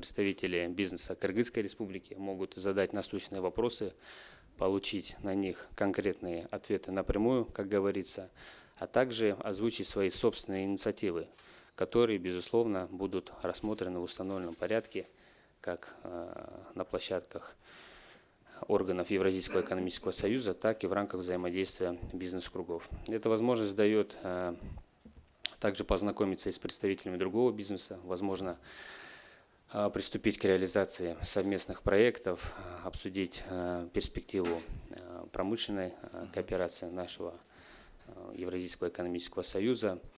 представители бизнеса Кыргызской республики могут задать насущные вопросы, получить на них конкретные ответы напрямую, как говорится, а также озвучить свои собственные инициативы, которые, безусловно, будут рассмотрены в установленном порядке, как на площадках органов Евразийского экономического союза, так и в рамках взаимодействия бизнес-кругов. Эта возможность дает также познакомиться и с представителями другого бизнеса, возможно, приступить к реализации совместных проектов, обсудить перспективу промышленной кооперации нашего Евразийского экономического союза.